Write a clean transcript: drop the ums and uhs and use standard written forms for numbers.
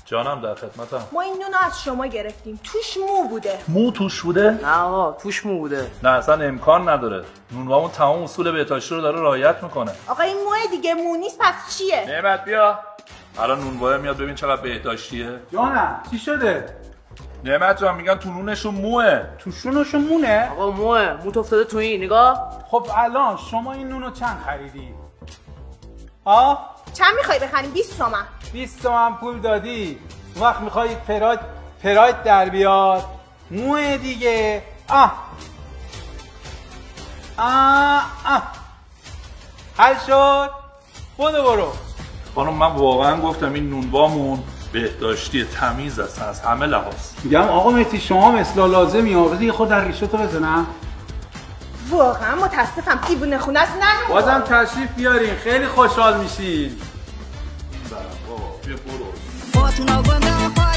جانم در خدمتم. ما این نونو از شما گرفتیم، توش مو بوده. مو توش بوده؟ نه آقا توش مو بوده. نه اصلا امکان نداره. نونوامون تمام اصول بهداشتی رو داره رعایت میکنه. آقا این موه دیگه مو نیست، پس چیه؟ نعمت بیا. الان نونواه میاد ببین چقدر بهداشتیه. جانم چی شده؟ نعمت جان میگن تو نونشون موه. توشونشون مونه؟ آقا مو افتاده تو این نگاه. خب الان شما این نونو چند خریدی؟ آه؟ چند میخوای بخریم؟ 20 تومن. 20 تومن پول دادی. اون وقت میخوای پراید در بیاد. موه دیگه. حل شد. برو. خانم من واقعا گفتم این نونوامون بهداشتی تمیز است از همه لحاظ. میگم آقا مهدی شما هم اصلاح لازمی ها. بذار یه خود در ریشتو بزنم. واقعا متاسفم، دیوونه خونه است. نه بازم تشریف بیارین، خیلی خوشحال میشین. بیا برو.